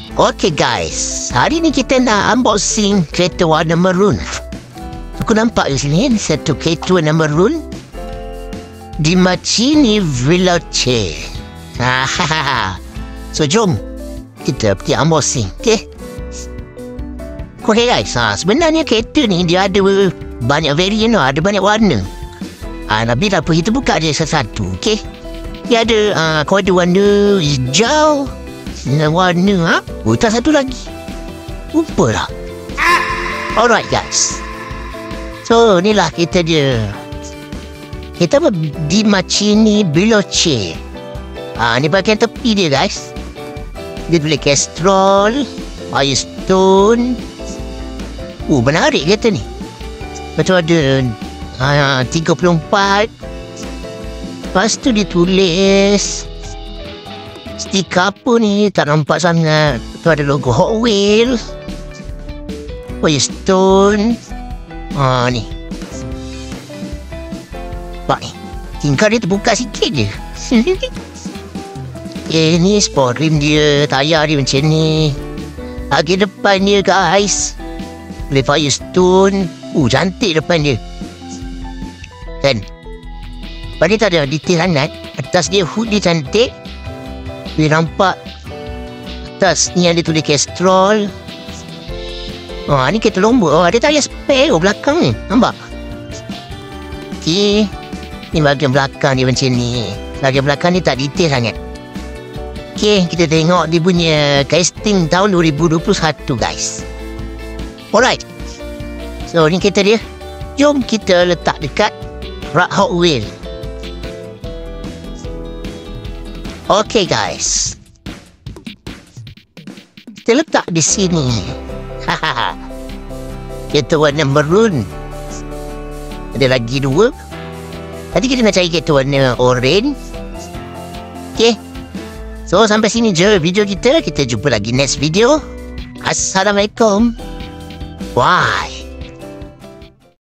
Okay guys, hari ni kita nak unboxing kereta warna maroon. Aku nampak di sini satu kereta warna maroon di Macini Veloce. So jom kita pergi unboxing, okay? Okay guys, sebenarnya kereta ni dia ada banyak variant, ada banyak warna. Nabi apa kita buka je satu-satu, okay? Dia ada kode warna hijau, warna tak satu lagi, lupa lah. Alright guys, so inilah kita dia. Kita di Macini Veloce. Ni bahagian tepi dia guys. Dia tulis Castrol, Firestone. Menarik kereta ni. Betul ada 34. Lepas tu dia tulis stiker apa ni, tak nampak sangat. Tu ada logo Hot Wheels, Firestone. Ni nampak ni, tingkap dia terbuka sikit je. Ni sport rim dia, tayar dia macam ni. Lagi depan dia guys, boleh Firestone. Cantik depan dia kan. Lepas dia tak ada detail sangat. Atas dia hood dia cantik. Boleh nampak atas ni ada tulis Castrol. Ni kereta lomba. Ada tayar spare belakang ni, nampak? Okay, ni bahagian belakang dia macam ni. Bahagian belakang ni tak detail sangat. Okay, kita tengok dia punya casting tahun 2021 guys. Alright, so ni kereta dia. Jom kita letak dekat rak Hot Wheels. Okay guys, kita letak di sini. Kereta warna maroon. Ada lagi dua. Tadi kita nak cari kereta warna orange. Okay, so sampai sini je video kita. Kita jumpa lagi next video. Assalamualaikum. Bye.